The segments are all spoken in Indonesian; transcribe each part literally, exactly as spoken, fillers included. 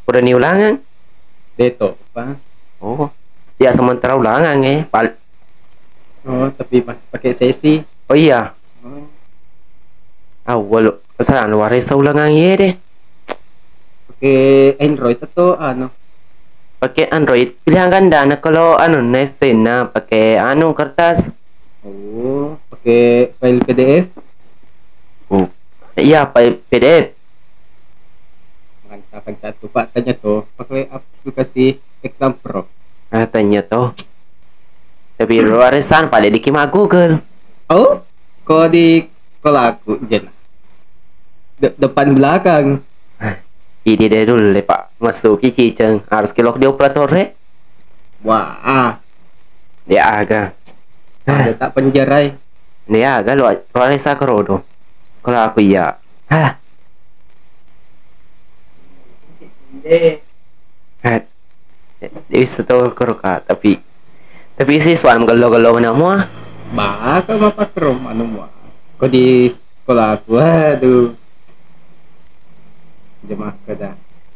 Udah nih ulangan. Deto, apa? Oh, ya sementara ulangan ya. Pal Oh, tapi masih pakai sesi. oh iya. Oh, Awal kesalahan luar biasa ulangan ya deh. pakai Android atau ano? Pakai Android pilihan ganda. Nah kalau anu nesen nah pakai anu kertas. Oh, pakai file P D F. Oh, iya pakai P D F. Mantap kan tuh Pak tanya tuh pakai aplikasi Exam Pro. Katanya tuh. Tapi luar biasa pada dikima Google. Oh, kok di kalau aku jen De- depan belakang. Ini deh dulu le Pak. Masuk ke ciceng. Harus kilok di operator re. Wah, ah, Dia agak. ada tak penjarai. Dia agak luar luar biasa kerodo. Kalau aku iya. Hah. Hah. Dia bisa tahu keroka tapi tapi sih suam gelo-gelo mana mua. Baka mapakrom ano mo. Kok di sekolah aku aduh. Jemaah kada.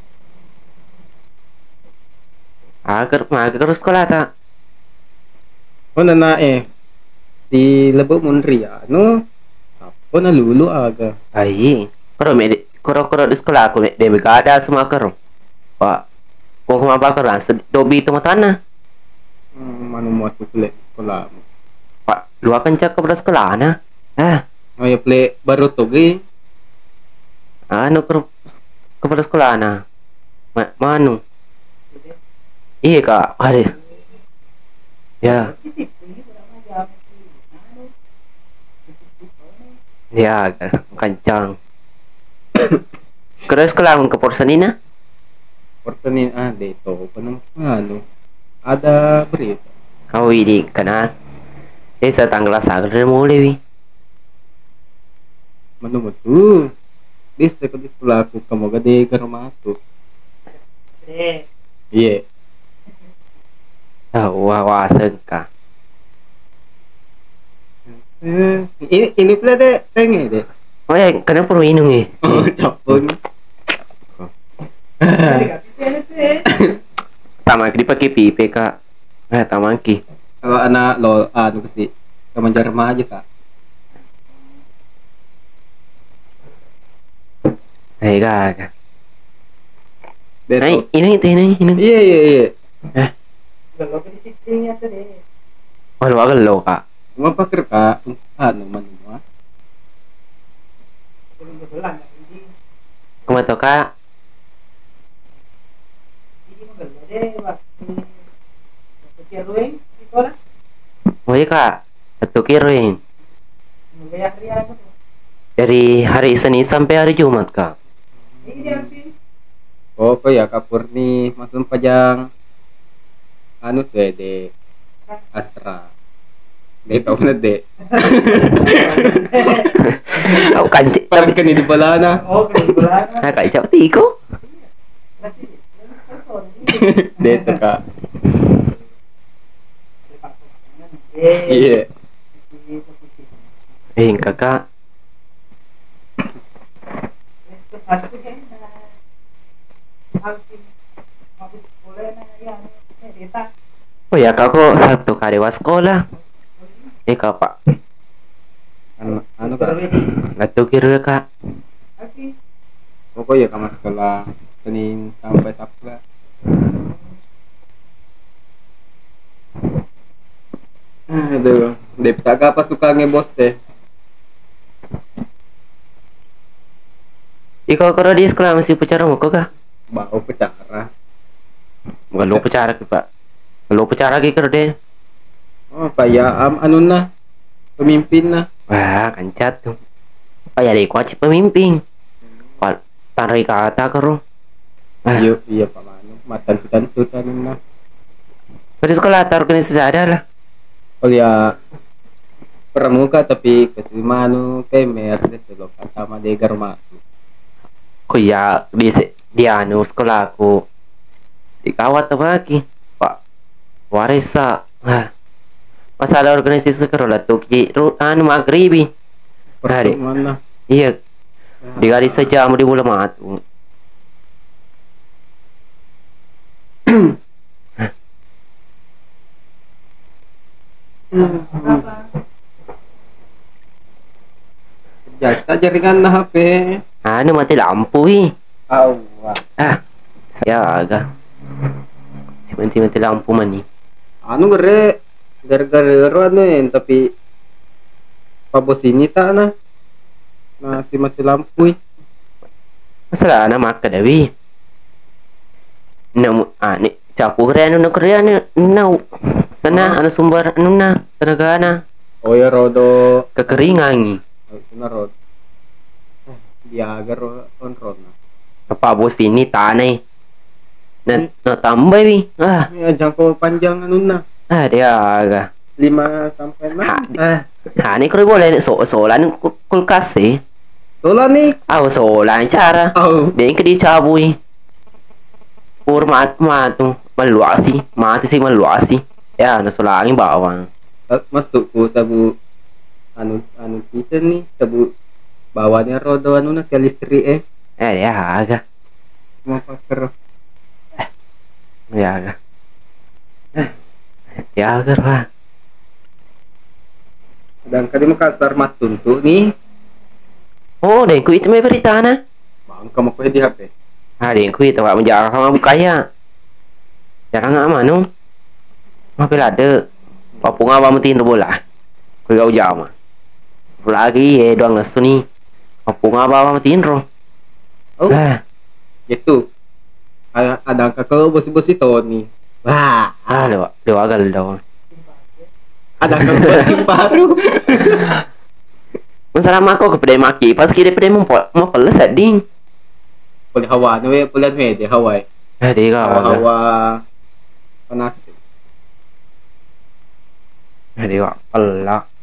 Agar agar sekolah tak. Oh na eh di lebo munri ano. Sapo na lulu aga. Ai. Koro me koro koro di sekolah aku me dia ada semua kero. Pak. Kung kumapa kero sa dobi itu matana. Hmm, ano mo atu pala sekolah mo. Pak, luar kencak ke sekolah na. Ah, Oh ya play baru to gi. anu ke ke sekolah na. Ma, manu. Iya kak, ada. Ya. Ya, kencang. Terus kalau ke Porsenina? Portanin ah dito pa nang ano. Ada berita. Oh, ini kena. Eh, sa tanggal sagar mulai wi. Mano mo tu. Bis ko di sekolah aku kamu gade garmato. Iya. Ah, wah, wasen ka. Eh, ini ini pula deh tenge deh. Oh ya, kena perlu minum eh. Oh, capun. Taman dipakai pipe kak. Eh, taman ki. Kalau anak lo anu sih sama Jerman aja kak. Eh, kak. Beto. Ay, ini itu ini ini. Iya iya iya. Eh, walau agak lo kak. Mau pakai kak? Anu mana mau? Kumato kak. Oh iya kak. Satu kirim. Dari hari Senin sampai hari Jumat kak. Oh, kok ya kapur nih masuk pajang anu tuh ya, de Astra. De tau na de. Oh kanci. Parang kan di balana. Nah kak siapa tiko? De to kak. Iya. Eh kakak. Oh ya kak kok satu kali was sekolah. Eh kak pak. Anu anu kak. Satu kira kak. Oh, kok ya kak sekolah Senin sampai Sabtu kak. Aduh, de pitaga apa suka ngebos deh. Ikaw kalau di sekolah masih pacaran mo kak? Bau pecara. Bukan lo pacaran pak. Lo pacaran lagi karo deh. Oh, kayak am anu na pemimpin na. Wah kancat tuh. Oh ya deh kuaci pemimpin. Pak tarik kata karo. Ah. Iya iya pak manu matan tutan tutan na. Pada sekolah taruh organisasi ada lah. Oh ya pramuka tapi kasi manu kemer de selo sama de garmatu. Kuya di di anu sekolah aku di kawat apa lagi pak warisa ah masalah organisasi sekolah tuh di anu maghribi hari Mana? iya di hari saja mau di bulan matu Jasta jaringan na H P. Ano mati lampu eh. Awa. Ah, saya agak. Si mati-mati lampu man nih. Ano gare? Gar-garero ano eh, tapi pabosini ta na. Na si mati lampu eh. Masalah na maka dawi. Namu ah ni capu kere anu na kere anu nau. Sana anu sumber anu na tenaga na O ya rodo kekeringan. oh, itu na rod. Biaga ro on rod na. Apa bos ini tanah. Na na tambah wi. Ah, Ya jangkau panjang anu na. ah dia agak. lima sampai enam. Ah, Ha ni kere boleh so solan kulkas eh. tola nih. Ah solan cara. Oh. Dia ke dicabui. Pur mat matu maluasi, mati sih maluasi. Ya, na solangin bawang. Masuk ko sabu anu anu kita nih sabu bawahnya rodo anu na kaya listri eh. Eh dia agak. Mau paker. Ya agak. Ya agak lah. Dan kali makasar matuntu nih. Oh, dan ku itu may berita na. Bangka mo ko di H P. Ah, dan ku itu wak menjaga sama bukaya. Jarang nggak manu. Mapil ada. Papung apa metin bola. Ku gau jama. Lagi ya doang nasu nih. Papung apa apa metin ro. Oh, Ah, gitu. Ada ada angka kalau bos-bos itu nih. Wah, ah, dewa, dewa gal dewa. ada angka buat tim baru. Masalah mako kepada maki, pas kira pada mau mau peles ading. Puli hawa, nawe puli me di Hawaii. Eh dia kau. Hawa, hawa panas. Eh dia pelak.